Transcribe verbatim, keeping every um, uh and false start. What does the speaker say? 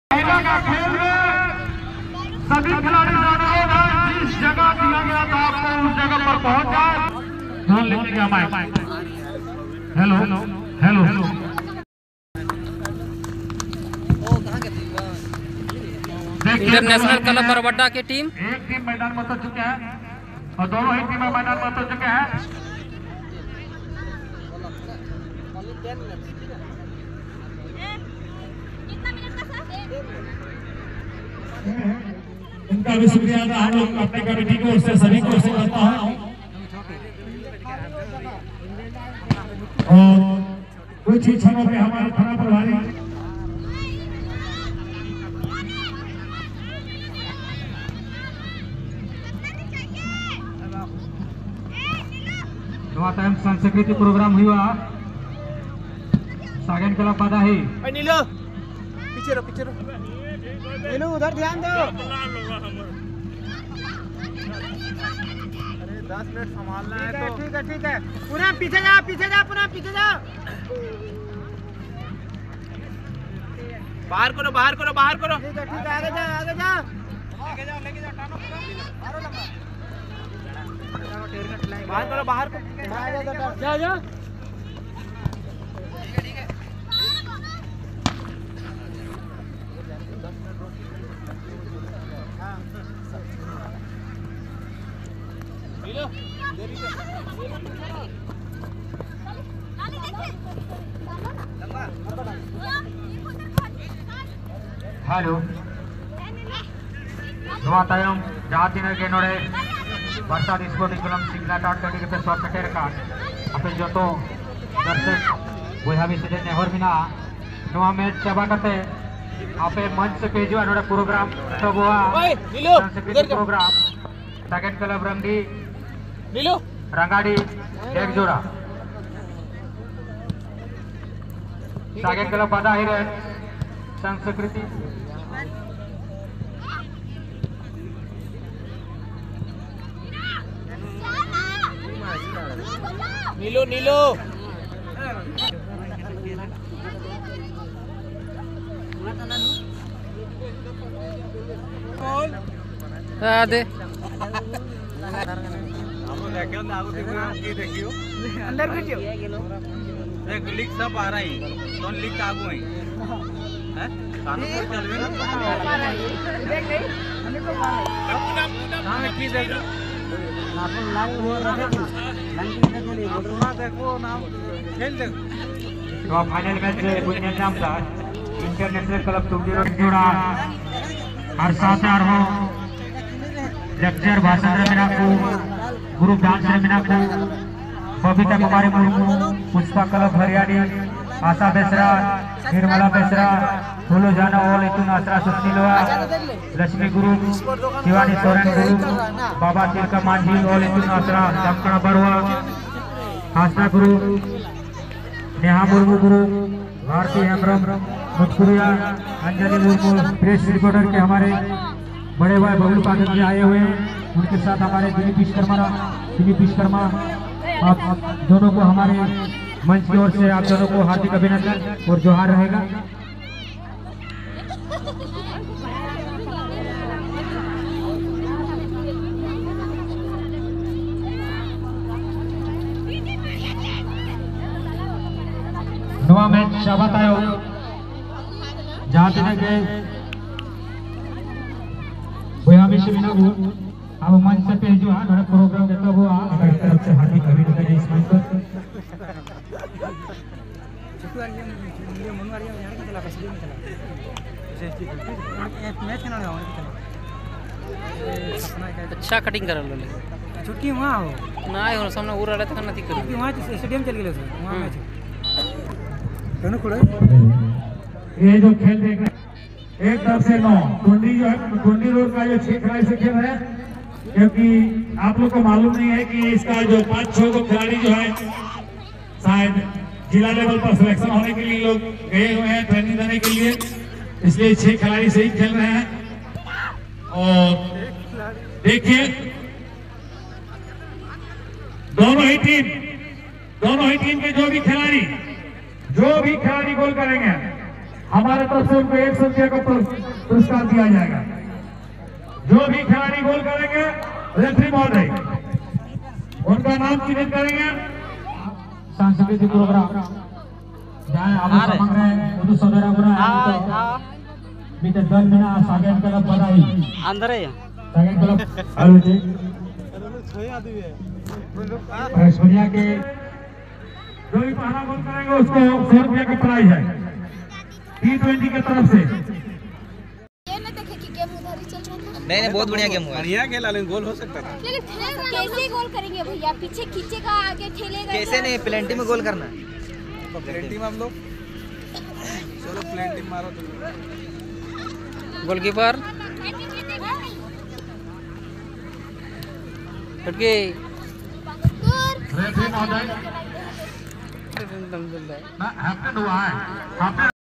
का खेल में सभी खिलाड़ी अनुरोध है, जिस जगह दिया गया था आपको उस जगह पर पहुंच जाए। ध्यान लीजिएगा mic. Hello hello hello international club Barbadda की टीम एक टीम मैदान में उतर चुके हैं और दोनों ही टीमें मैदान में उतर चुके हैं। उनका भी शुक्रिया था। हम लोग अपने कमेटी को उससे सभी को से करता हूँ और कुछ ही क्षणों में हमारे थाना प्रभारी टाइम सांस्कृतिक प्रोग्राम हुआ सागन कला पदा ही नीलो पीछे रो पीछे रो नीलो उधर ध्यान दो। अरे दस मिनट संभालना है तो ठीक है ठीक है। पुनः पीछे जा पीछे जा पुनः पीछे जा। बाहर करो बाहर करो बाहर करो। ठीक है ठीक है आगे जा आगे जा आगे जाओ लेके जाओ टानो मारो लंबा बाहर करो बाहर को जा जा। हेलो नवा तायम जहाँ दिन के नोड़े बरसात स्पोर्टिंग क्लब सिंगला टाट करने के पे सौ कटेर का अपने जो तो दर्शक वो हम इसे नेहर बिना नवा मैच चबा करते आपे मंच से पेजो नोड़े प्रोग्राम तो वो सांस्कृतिक प्रोग्राम सेकंड क्लब रंगी नीलो रंगाड़ी एक जोड़ा सेकंड क्लब बदा ही रहे संस्कृति नीलो नीलो दे अंदर घुसियो देख लीक सब आ रहा है दोन लीक आगू है हैं कानून चलवे ना देख नहीं हमें को मार हां मैं की देख नाम नाम हो रहा है लंकी के लिए बोल रहा देखो नाम खेल देखो तो फाइनल मैच पुण्य नाम था इंटरनेशनल क्लब टुकड़ी जोड़ा हर साथ यार हो लेक्चर भाषण रमीना को ग्रुप डांस रमीना को बबीता कुमारी मुर्मू पुष्पा क्लब हरियाणी आशा बेसरा निर्मला बेसरा फूलो जाना ओल इतुन आसरा सुशीलवा लक्ष्मी गुरु शिवानी सोरेन गुरु बाबा तिलका मांझी ओल इतुन आसरा दमकड़ा बरुआ आशा गुरु नेहा मुर्मू गुरु भारती हेम्ब्रम मुटकुरिया अंजलि मुर्मू प्रेस रिपोर्टर के हमारे बड़े भाई बबलू पाठक जी आए हुए हैं। उनके साथ हमारे दिलीप विश्वकर्मा दिलीप विश्वकर्मा आप दोनों को हमारे मंच की ओर से आप दोनों को हार्दिक अभिनंदन और जोहार रहेगा। नवा मैच शाबात आयो जहाँ तक के विषय बिना वो अब मंच से पे जो है हमारा प्रोग्राम देता वो हमारी तरफ से हार्दिक अभिनंदन इस मंच पर। अच्छा कटिंग कर लो छुट्टी वहाँ हो ना हो सामने उड़ रहा था ना दिक्कत वहाँ स्टेडियम चल गए वहाँ मैच दोनों खड़े ये जो खेल देख रहे एक तरफ से नौ गोंडी जो है गोंडी रोड का जो छह खिलाड़ी से खेल रहे हैं क्योंकि आप लोग को मालूम नहीं है कि इसका जो पांच छह को खिलाड़ी जो है शायद जिला लेवल पर सिलेक्शन होने के लिए लोग गए हुए हैं ट्रेनिंग देने के लिए, इसलिए छह खिलाड़ी से ही खेल रहे हैं। और देखिए दोनों ही टीम दोनों ही टीम के जो भी खिलाड़ी जो भी खिलाड़ी गोल करेंगे हमारे तरफ से उनको एक सौ रुपये का पुरस्कार दिया जाएगा। जो भी खिलाड़ी गोल करेंगे रेफरी महोदय उनका नाम चिन्हित करेंगे। सांस्कृतिक प्रोग्राम जहाँ आप समंग रहे वो सदरा बना बीते दस महीना सागेन क्लब बनाई अंदर है सागेन क्लब हेलो जी ऐश्वर्या के जो भी पहला गोल करेंगे उसको सौ रुपया का प्राइज है टी ट्वेंटी की तरफ से। ये ना देखे कि गेम उधर ही चल रहा था। नहीं नहीं बहुत बढ़िया गेम हुआ। बढ़िया खेला लेकिन गोल हो सकता था। लेकिन कैसे गोल करेंगे भैया? पीछे खींचेगा आगे ठेलेगा। कैसे नहीं प्लेंटी में गोल करना। तो प्लेन टीम हम लोग चलो प्लेन टीम मारो तुम। गोलकीपर हटके रेफरी महोदय हैप्पन हुआ है।